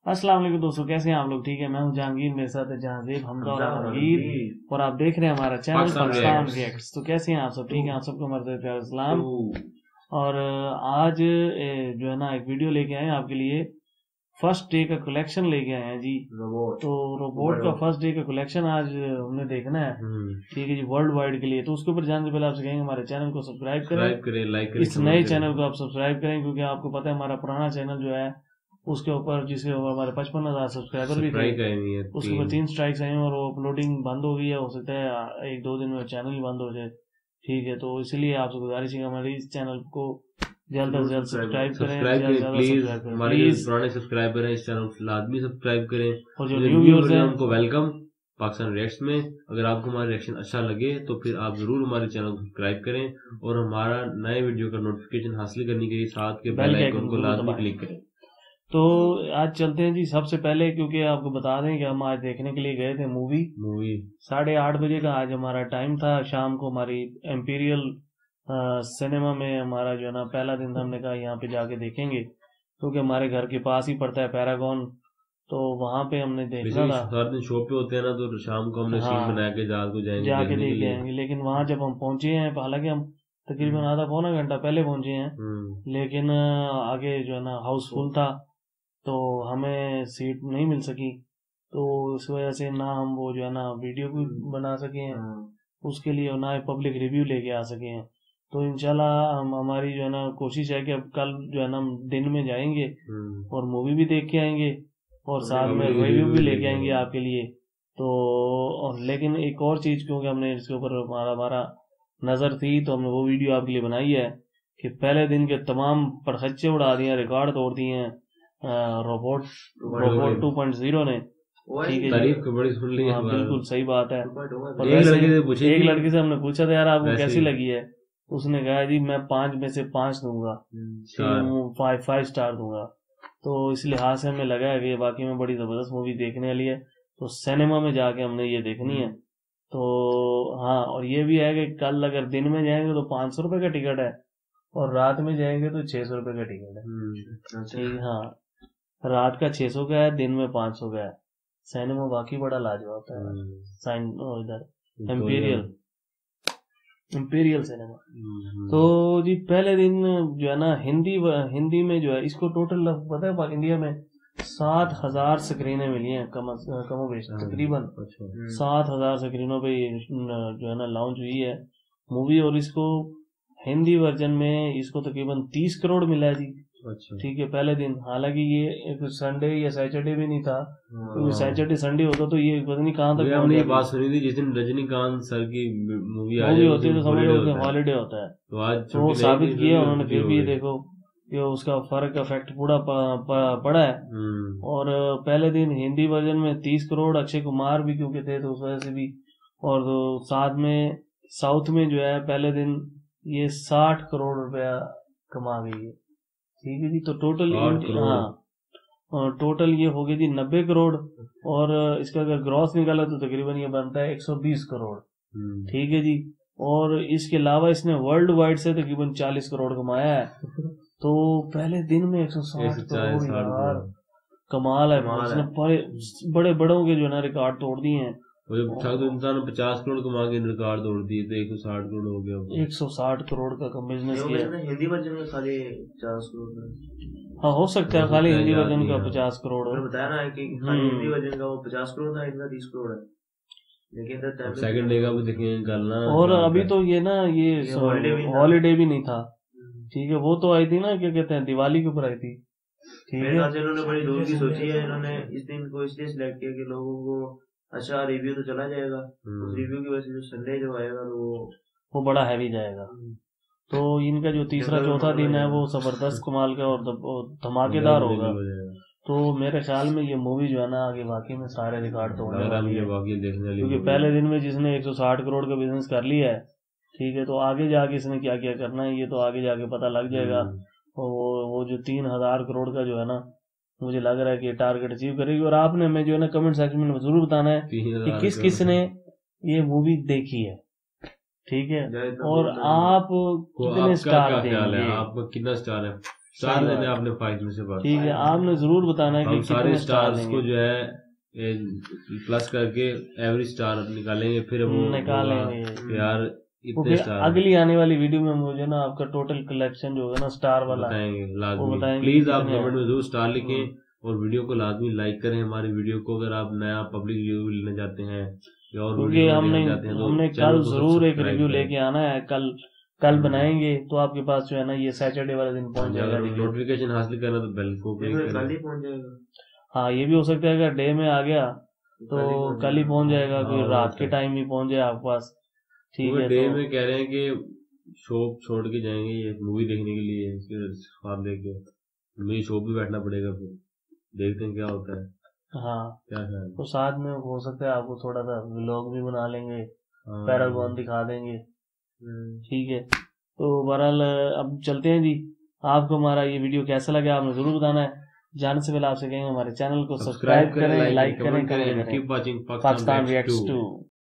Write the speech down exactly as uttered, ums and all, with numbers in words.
अस्सलाम वालेकुम दोस्तों, कैसे हैं आप लोग? ठीक है, मैं हूं जहांगीर, मेरे साथ है जहांजीब, हमजा और जहांगीर, और आप देख रहे हैं हमारा channel Pakistan Pakistan reacts. Reacts. तो कैसे हैं आप सब? ठीक है, आप सबको हमारे प्यार सलाम। और अ, आज ए, जो है ना एक वीडियो लेके आए हैं आपके लिए। फर्स्ट डे का कलेक्शन लेके आए हैं जी। रोबोट तो रोबोट का फर्स्ट डे का कलेक्शन आज हमने देखना है, ठीक है जी, वर्ल्ड वाइड के लिए। तो उसके ऊपर जाने से पहले आपसे कहेंगे हमारे चैनल को सब्सक्राइब करें, सब्सक्राइब करें, लाइक करें, इस नए चैनल को आप सब्सक्राइब करें, क्योंकि आपको पता है हमारा पुराना चैनल जो है उसके ऊपर जिसके ऊपर हमारे पचपन हजार सब्सक्राइबर भी थे, उसके ऊपर तीन स्ट्राइक्स आई हैं और वो अपलोडिंग बंद हो गई है। हो सकता है एक दो दिन में चैनल ही बंद हो जाए, ठीक है। तो इसलिए आपसे गुजारिश है कि हमारे इस चैनल को जल्द से जल्द सब्सक्राइब करें, प्लीज। हमारे जो पुराने सब्सक्राइबर हैं इस चैनल को लाजमी सब्सक्राइब करें, और जो न्यू व्यूअर्स हैं उनको वेलकम पाकिस्तान रिएक्ट्स में। अगर आपको हमारा रिएक्शन अच्छा लगे तो फिर आप जरूर हमारे चैनल को सब्सक्राइब करें और हमारा नए वीडियो का नोटिफिकेशन हासिल करने के लिए साथ के बेल आइकन को लाजमी क्लिक करें। तो आज चलते हैं जी। सबसे पहले क्योंकि आपको बता दें कि हम आज देखने के लिए गए थे मूवी मूवी साढ़े आठ बजे का आज हमारा टाइम था। शाम को हमारी एम्पीरियल सिनेमा में हमारा जो है ना पहला दिन था। हमने कहा यहाँ पे जाके देखेंगे क्योंकि हमारे घर के पास ही पड़ता है पैरागॉन, तो वहां पे हमने देखना था। हर दिन शो पे होते हैं ना, तो शाम को हमने सीन बना के रात को जाएंगे जाके देख के आएंगे। लेकिन वहां जब हम पहुंचे हैं, हालांकि हम तकरीबन आधा पौना घंटा पहले पहुंचे हैं, लेकिन आगे जो है ना हाउसफुल था तो हमें सीट नहीं मिल सकी। तो इस वजह से ना हम वो जो है ना वीडियो भी बना सके हैं उसके लिए, और ना पब्लिक रिव्यू लेके आ सके हैं। तो इंशाल्लाह हम हमारी जो है ना कोशिश है कि अब कल जो है ना हम दिन में जाएंगे और मूवी भी देख के आएंगे और साथ में रिव्यू भी लेके आएंगे आपके लिए। तो और लेकिन एक और चीज, क्योंकि हमने इसके ऊपर हमारा हमारा नजर थी तो हमने वो वीडियो आपके लिए बनाई है कि पहले दिन के तमाम परखच्चे उड़ा दिए, रिकॉर्ड तोड़ दिए हैं robot robot two point zero ने। ठीक है, तारीफ बड़ी सुन ली है। हाँ बिल्कुल सही बात है। और एक लड़के से पूछे एक लड़के से हमने पूछा था यार आपको कैसी लगी है, उसने कहा जी मैं पांच में से पांच दूंगा, फाइव फाइव स्टार दूंगा। तो इस लिहाज से हमें लगा है कि बाकी में बड़ी जबरदस्त मूवी देखने वाली है, तो सिनेमा में जाके हमने ये देखनी है। तो हाँ, और ये भी है कि कल अगर दिन में जाएंगे तो पाँच सौ रुपए का टिकट है और रात में जाएंगे तो छह सौ रुपए का टिकट है। ठीक, हाँ, रात का छह सौ का है, दिन में पाँच सौ का है। सिनेमा बाकी बड़ा लाजवाब है। साइन इधर एम्पीरियल इम्पीरियल सिनेमा। तो जी पहले दिन जो है ना हिंदी हिंदी में जो है इसको टोटल पता है इंडिया में सात हजार स्क्रीनें मिली हैं कम कम बेश, तकरीबन सात हजार स्क्रीनों पे जो है ना लॉन्च हुई है मूवी। और इसको हिंदी वर्जन में इसको तकरीबन तीस करोड़ मिला है जी। अच्छा, ठीक है, पहले दिन। हालांकि ये एक संडे या सैटरडे भी नहीं था, क्योंकि सैटरडे संडे होता तो ये पता नहीं कहाँ तक। हमने ये बात सुनी थी जिस दिन रजनीकांत सर की मूवी मूवी होती है तो समझ लो हॉलीडे होता है, तो आज तो वो साबित किया उन्होंने। फिर भी देखो कि उसका फर्क इफेक्ट पूरा पड़ा है। और पहले दिन हिंदी वर्जन में तीस करोड़, अक्षय कुमार भी क्योंकि थे तो उस वजह से भी, और साथ में साउथ में जो है पहले दिन ये साठ करोड़ रुपया कमा गई है। ठीक है जी, तो टोटल हाँ टोटल ये हो गई जी नब्बे करोड़, और इसका अगर ग्रॉस निकाला तो तकरीबन ये बनता है एक सौ बीस करोड़। ठीक है जी, और इसके अलावा इसने वर्ल्ड वाइड से तकरीबन चालीस करोड़ कमाया है। तो पहले दिन में एक सौ साठ करोड़ यार कमाल है। इसने बड़े बड़े बड़ों के जो है ना रिकॉर्ड तोड़ दिए हैं। तो इंसान पचास करोड़ कमा के रिकॉर्ड तोड़ दिए तो एक सौ साठ करोड़ हो गया। एक सौ साठ करोड़ का बिजनेस किया हिंदी वर्जन में खाली पचास करोड़। हाँ हो सकता है खाली हिंदी वर्जन का पचास करोड़ हो। बताया ना कि हिंदी वर्जन का वो पचास करोड़ था, इनका तीस करोड़ है। लेकिन सेकंड डे का भी देखेंगे कल ना। और अभी तो ये ना ये हॉलीडे भी नहीं था, ठीक है, वो तो आई थी ना क्या कहते हैं दिवाली के ऊपर आई थी। ठीक है, इन्होंने बड़ी दूर की सोची है। इन्होंने इस दिन को इसलिए सिलेक्ट किया कि लोगों को अच्छा रिव्यू तो चला जाएगा, उस रिव्यू की वजह से जो संडे जो आएगा वो वो बड़ा हैवी जाएगा। तो इनका जो तीसरा चौथा दिन है वो जबरदस्त कमाल का और धमाकेदार होगा। तो मेरे ख्याल में ये मूवी जो है ना आगे वाकई में सारे रिकॉर्ड तोड़ने वाली है, क्योंकि पहले दिन में जिसने एक सौ साठ करोड़ का बिजनेस कर लिया है, ठीक है, तो आगे जाके इसने क्या क्या करना है ये तो आगे जाके पता लग जाएगा। वो वो जो तीन हजार करोड़ का जो है ना मुझे लग रहा है कि टारगेट अचीव करेगी। और आपने मैं जो है ना कमेंट सेक्शन में जरूर बताना है कि किस किस ने ये मूवी देखी है, ठीक है, और आप कितने स्टार देंगे, आपका कितना स्टार है। स्टार देने आपने फाइव में से बात। ठीक है, आपने जरूर बताना है कि हम सारे स्टार्स को देंगे। जो है प्लस करके एवरेज स्टार निकालेंगे, फिर वो निकालेंगे यार वो इतने फिर स्टार अगली आने वाली वीडियो में मुझे ना आपका टोटल कलेक्शन जो होगा ना स्टार वाला बताएंगे वो लाजमी। बताएंगे प्लीज आप कितने हैं। कमेंट में जरूर स्टार लिखें और वीडियो को लाजमी लाइक करें। हमारी वीडियो को अगर आप नया पब्लिक रिव्यू लेना चाहते हैं या और क्योंकि वीडियो हमने लेना चाहते हैं तो हमने चैनल कल को जरूर एक सब्सक्राइब रिव्यू करें। लेके आना है, कल कल बनाएंगे तो आपके पास जो है ना ये सैटरडे वाले दिन पहुंच जाएगा अगर रिव्यू। नोटिफिकेशन हासिल करना तो बेल को क्लिक कल करें। ही पहुंच जाएगा। हाँ ये भी हो सकता है अगर डे में आ गया तो कल ही पहुंच जाएगा, हाँ, कोई वो रात तो के है। टाइम ही पहुंच जाए आपके पास। ठीक है, डे तो में कह रहे हैं कि शॉप छोड़ के जाएंगे ये मूवी देखने के लिए, फिर ख्वाब देखे मुझे शॉप भी बैठना पड़ेगा, फिर देखते हैं क्या होता है। हाँ क्या ख्याल है? तो साथ में हो सकता है आपको थोड़ा सा व्लॉग भी बना लेंगे, हाँ, पैरागॉन दिखा देंगे। ठीक है, तो बहरहाल अब चलते हैं जी। आपको हमारा ये वीडियो कैसा लगा आपने जरूर बताना है। जाने से पहले आपसे कहेंगे हमारे चैनल को सब्सक्राइब करें, लाइक करें, कमेंट करें। Keep watching Pakistan reacts to.